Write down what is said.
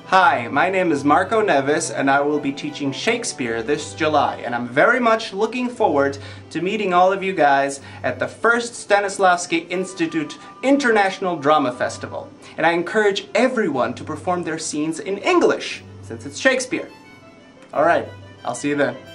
Hi, my name is Marco Neves and I will be teaching Shakespeare this July, and I'm very much looking forward to meeting all of you guys at the first Stanislavsky Institute International Drama Festival. And I encourage everyone to perform their scenes in English, since it's Shakespeare. Alright, I'll see you then.